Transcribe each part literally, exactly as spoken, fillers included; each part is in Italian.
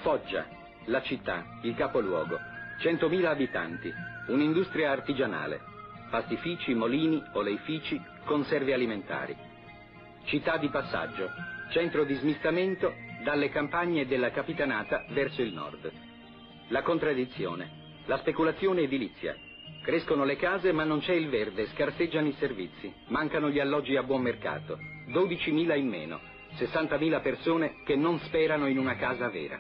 Foggia, la città, il capoluogo, centomila abitanti, un'industria artigianale, pastifici, molini, oleifici, conserve alimentari. Città di passaggio, centro di smistamento dalle campagne della Capitanata verso il nord. La contraddizione, la speculazione edilizia. Crescono le case ma non c'è il verde, scarseggiano i servizi, mancano gli alloggi a buon mercato, dodicimila in meno, sessantamila persone che non sperano in una casa vera.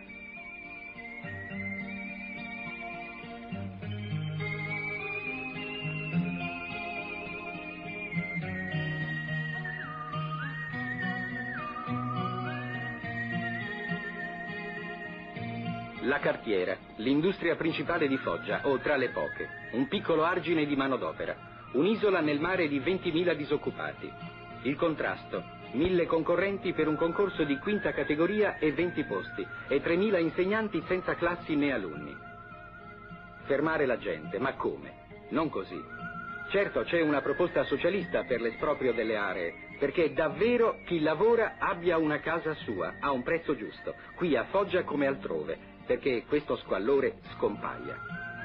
La cartiera, l'industria principale di Foggia, o tra le poche, un piccolo argine di manodopera, un'isola nel mare di ventimila disoccupati. Il contrasto, mille concorrenti per un concorso di quinta categoria e venti posti, e tremila insegnanti senza classi né alunni. Fermare la gente, ma come? Non così. Certo c'è una proposta socialista per l'esproprio delle aree, perché davvero chi lavora abbia una casa sua, a un prezzo giusto, qui a Foggia come altrove, perché questo squallore scompaia.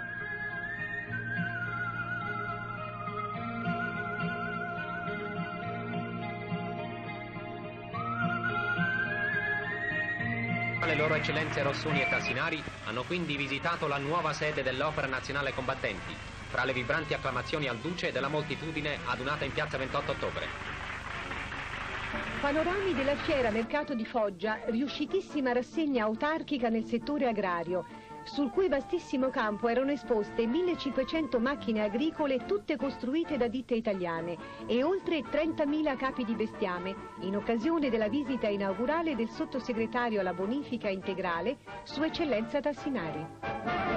Le loro eccellenze Rossoni e Tassinari hanno quindi visitato la nuova sede dell'Opera Nazionale Combattenti, tra le vibranti acclamazioni al Duce della moltitudine adunata in piazza ventotto ottobre. Panorami della fiera Mercato di Foggia, riuscitissima rassegna autarchica nel settore agrario, sul cui vastissimo campo erano esposte millecinquecento macchine agricole tutte costruite da ditte italiane e oltre trentamila capi di bestiame, in occasione della visita inaugurale del sottosegretario alla bonifica integrale, Sua Eccellenza Tassinari.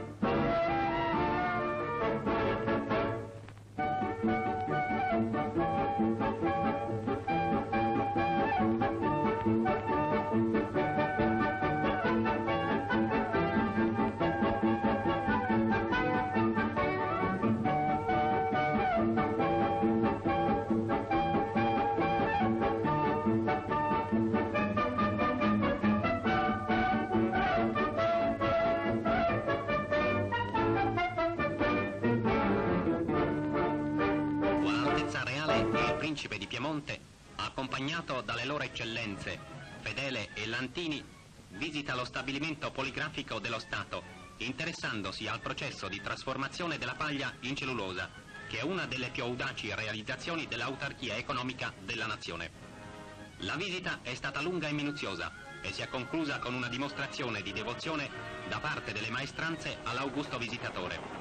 Principe di Piemonte, accompagnato dalle loro eccellenze Fedele e Lantini, visita lo stabilimento poligrafico dello Stato, interessandosi al processo di trasformazione della paglia in cellulosa, che è una delle più audaci realizzazioni dell'autarchia economica della nazione. La visita è stata lunga e minuziosa e si è conclusa con una dimostrazione di devozione da parte delle maestranze all'augusto visitatore.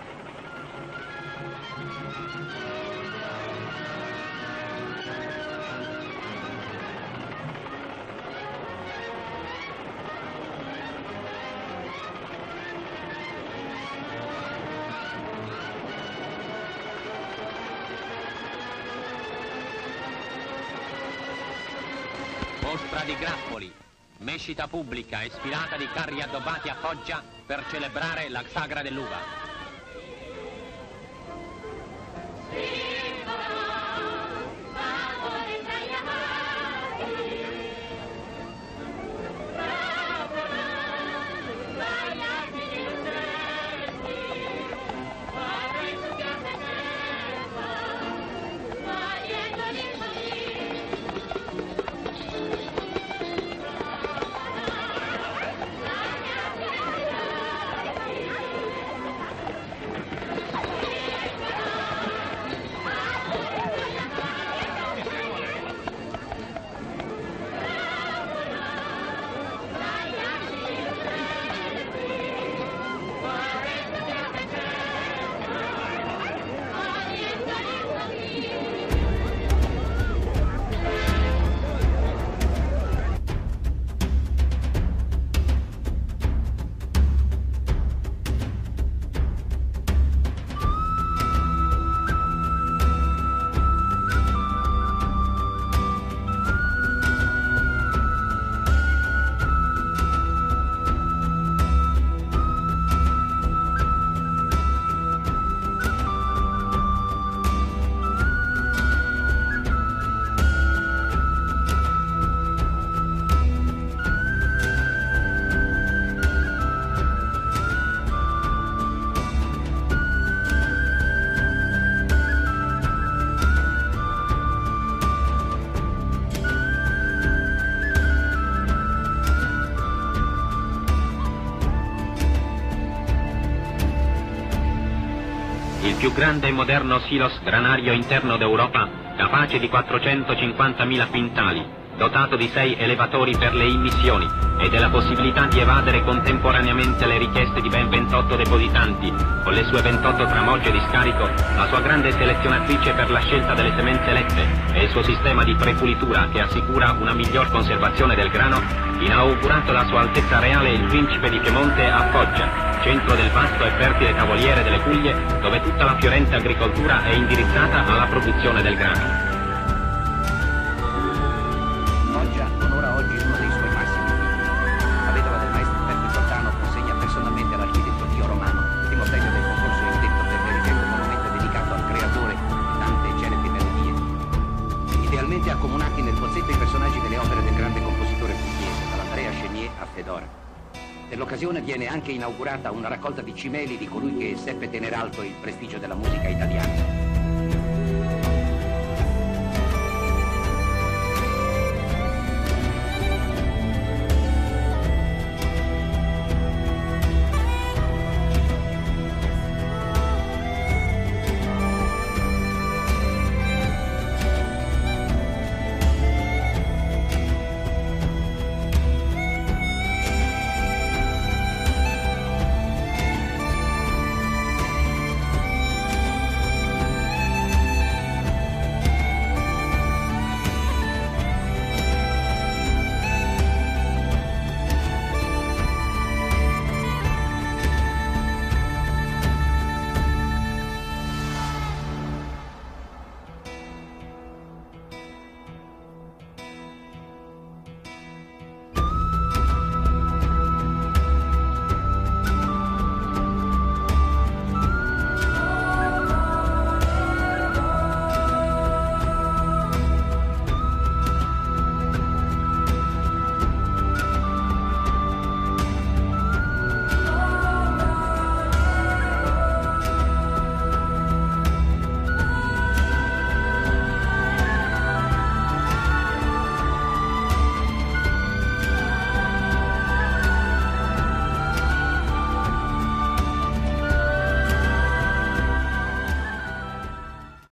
Mostra di grappoli, mescita pubblica e sfilata di carri addobbati a Foggia per celebrare la sagra dell'uva. più grande e moderno silos granario interno d'Europa, capace di quattrocentocinquantamila quintali, dotato di sei elevatori per le immissioni e della possibilità di evadere contemporaneamente le richieste di ben ventotto depositanti, con le sue ventotto tramogge di scarico, la sua grande selezionatrice per la scelta delle semenze elette e il suo sistema di prepulitura che assicura una miglior conservazione del grano, inaugurato da Sua Altezza Reale il Principe di Piemonte a Foggia, centro del vasto e fertile Tavoliere delle Puglie, dove tutta la fiorente agricoltura è indirizzata alla produzione del grano. Foggia onora oggi uno dei suoi massimi figli. La vedova del maestro Berti Giordano consegna personalmente all'architetto Dio Romano, primo premio del concorso indetto per l'erigendo monumento dedicato al creatore di tante e celebri melodie. Idealmente accomunati nel pozzetto i personaggi delle opere del grande compositore pugliese, dall'Andrea Chenier a Fedora. Per l'occasione viene anche inaugurata una raccolta di cimeli di colui che seppe tenere alto il prestigio della musica italiana.